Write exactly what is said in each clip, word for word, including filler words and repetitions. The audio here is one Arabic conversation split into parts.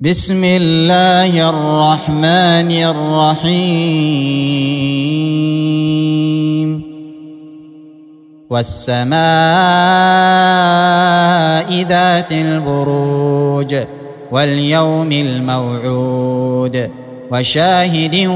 بسم الله الرحمن الرحيم والسماء ذات البروج واليوم الموعود وشاهد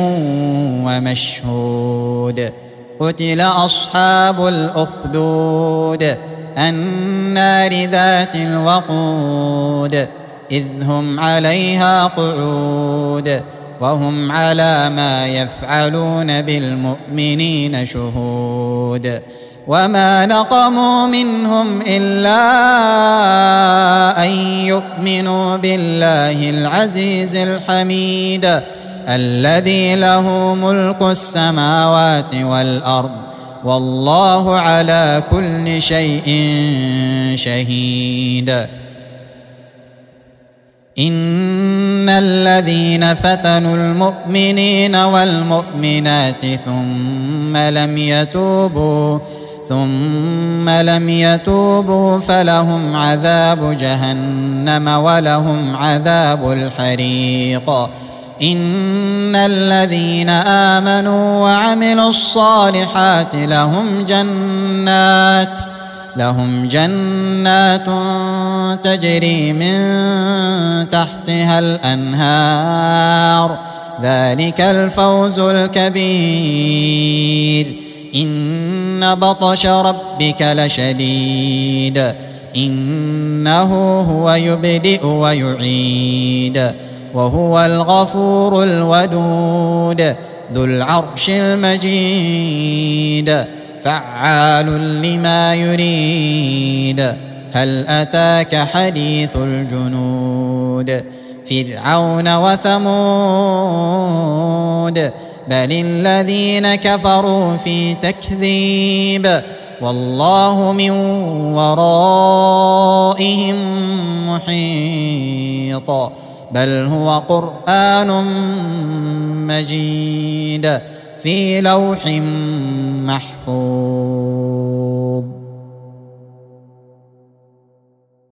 ومشهود قتل أصحاب الأخدود النار ذات الوقود إذ هم عليها قعود وهم على ما يفعلون بالمؤمنين شهود وما نقموا منهم إلا أن يؤمنوا بالله العزيز الحميد الذي له ملك السماوات والأرض والله على كل شيء شهيد. إن الذين فتنوا المؤمنين والمؤمنات ثم لم يتوبوا ثم لم يتوبوا فلهم عذاب جهنم ولهم عذاب الحريق. إن الذين آمنوا وعملوا الصالحات لهم جنات لهم جنات تجري من تحتها الأنهار ذلك الفوز الكبير. إن بطش ربك لشديد إنه هو يبدئ ويعيد وهو الغفور الودود ذو العرش المجيد فعال لما يريد. هل أتاك حديث الجنود فرعون وثمود بل الذين كفروا في تكذيب والله من ورائهم محيط بل هو قرآن مجيد في لوح محفوظ.